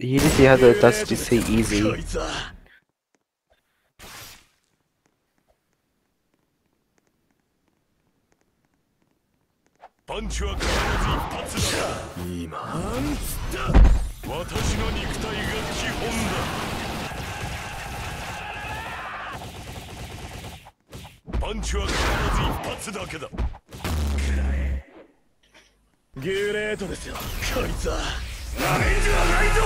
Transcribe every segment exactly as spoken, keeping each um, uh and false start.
He didn't see how the that's to say easy. Punchは必ず一発だ。今。なんつった。私の肉体が基本だ。パンチは必ず一発だけだ。ギュレートですよ。こいつは。なめんじゃないぞ。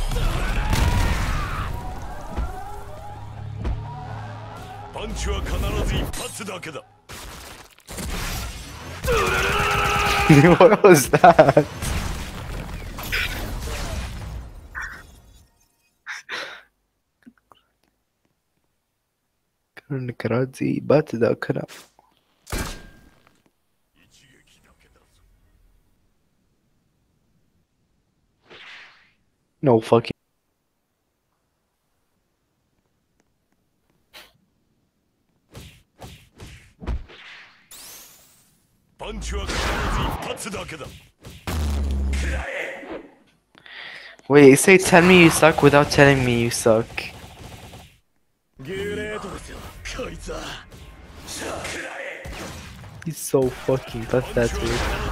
パンチは必ず一発だけだ。 What was that? Karate, but the kara. No fucking. Wait, say tell me you suck without telling me you suck. He's so fucking pathetic.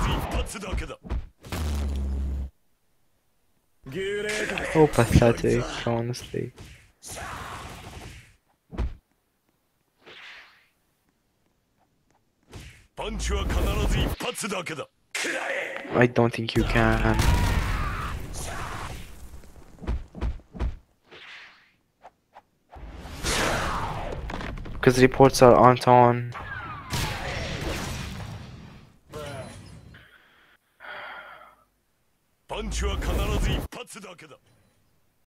So pathetic, honestly. I don't think you can. Because reports are aren't on.